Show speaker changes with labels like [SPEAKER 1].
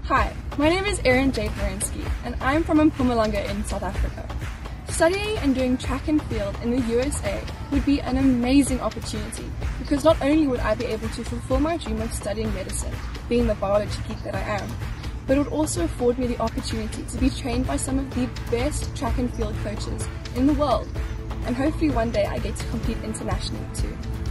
[SPEAKER 1] Hi, my name is Erin Jade Merensky and I'm from Mpumalanga in South Africa. Studying and doing track and field in the USA would be an amazing opportunity because not only would I be able to fulfill my dream of studying medicine, being the biology geek that I am, but it would also afford me the opportunity to be trained by some of the best track and field coaches in the world, and hopefully one day I get to compete internationally too.